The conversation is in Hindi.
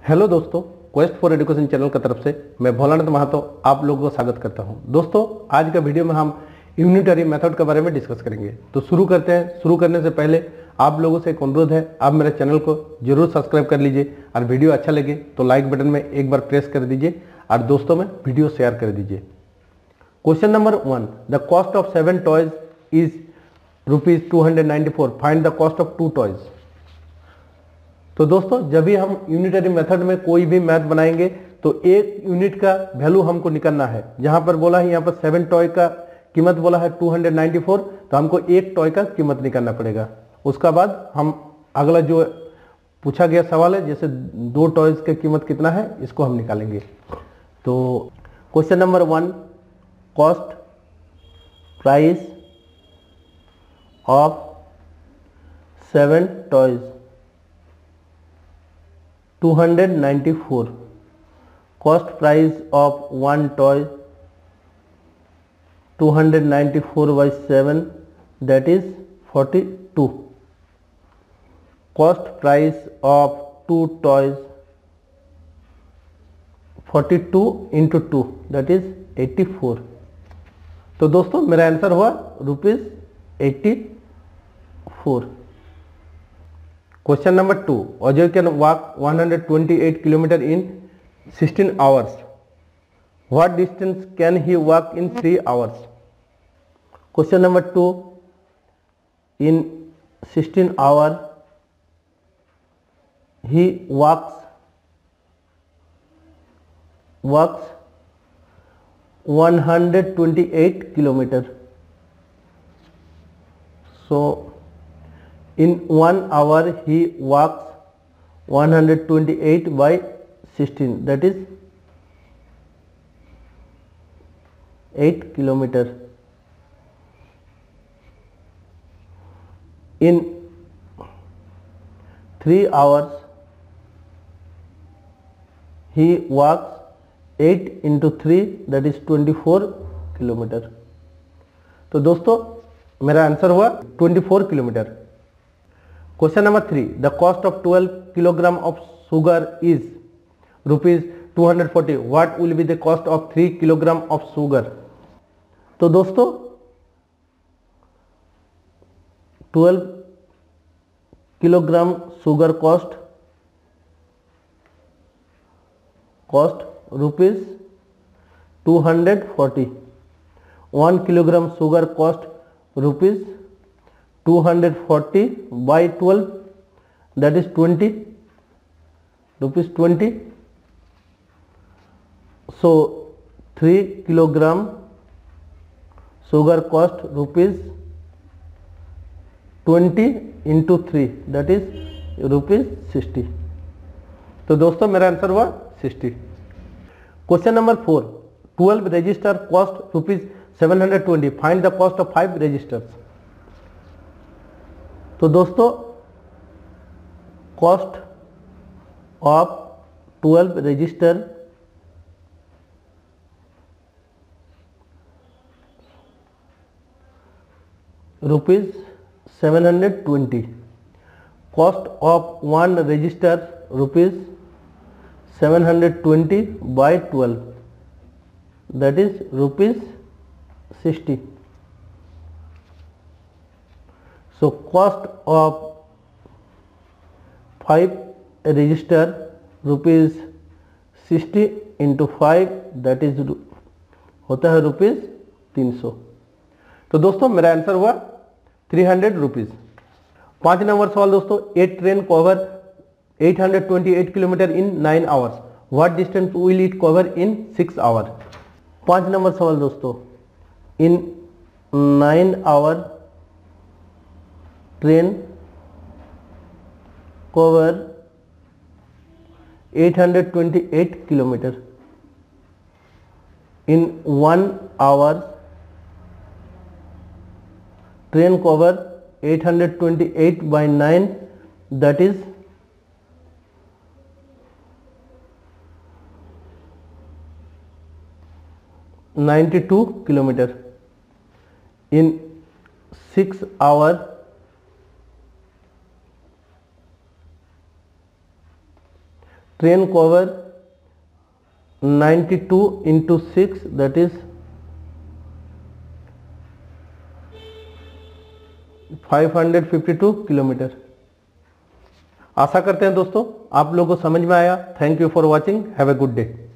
हेलो दोस्तों, क्वेस्ट फॉर एजुकेशन चैनल की तरफ से मैं भोलानाथ महतो आप लोगों का स्वागत करता हूं। दोस्तों, आज का वीडियो में हम यूनिटरी मेथड के बारे में डिस्कस करेंगे। तो शुरू करते हैं। शुरू करने से पहले आप लोगों से एक अनुरोध है, आप मेरे चैनल को जरूर सब्सक्राइब कर लीजिए और वीडियो अच्छा लगे तो लाइक बटन में एक बार प्रेस कर दीजिए और दोस्तों में वीडियो शेयर कर दीजिए। Question number 1, the cost of 7 toys is ₹294। Find the cost of 2 toys. तो दोस्तों, जब भी हम यूनिटरी मेथड में कोई भी मैथ बनाएंगे तो एक यूनिट का वैल्यू हमको निकालना है। जहां पर बोला है, यहाँ पर 7 टॉय का कीमत बोला है 294, तो हमको एक टॉय का कीमत निकालना पड़ेगा। उसका बाद हम अगला जो पूछा गया सवाल है, जैसे 2 टॉयज की कीमत कितना है, इसको हम निकालेंगे। तो question number 1, cost price of 7 toys 294। Cost price of 1 toy 294 by 7, that is 42. Cost price of 2 toys 42 into 2, that is 84। तो दोस्तों, मेरा आंसर हुआ ₹84। Question number 2, Ajay can walk 128 kilometre in 16 hours. What distance can he walk in 3 hours. Question number 2, in 16 hour he walks 128 kilometre. So in 1 hour he walks 128 by 16, that is 8 kilometer. In 3 hours he walks 8 into 3, that is 24 kilometre. तो दोस्तों, मेरा आंसर हुआ 24 kilometre. Question number 3, the cost of 12 kilogram of sugar is ₹240। What will be the cost of 3 kilogram of sugar. तो दोस्तों, 12 kilogram sugar cost ₹240। 1 kilogram sugar cost ₹240 by 12, that is 20 rupees 20। So 3 kilogram sugar cost ₹20 into 3, that is ₹60। तो दोस्तों, मेरा आंसर हुआ 60। Question number 4, 12 register cost ₹720। Find the cost of 5 registers. तो दोस्तों, cost of 12 register ₹720। Cost of 1 register ₹720 by 12, that is ₹60। So cost of 5 register ₹60 into 5, that is होता है ₹300। तो दोस्तों, मेरा आंसर हुआ ₹300। 5 नंबर सवाल दोस्तों, a train cover 828 kilometre in 9 hours. What distance will it cover in 6 hour. 5 number सवाल दोस्तों, in 9 hour train cover 828 kilometre. In 1 hour train cover 828 by 9, that is 92 kilometre. In 6 hour train cover 92 into 6 that is 552 kilometre. आशा करते हैं दोस्तों आप लोगों को समझ में आया। Thank you for watching, have a good day.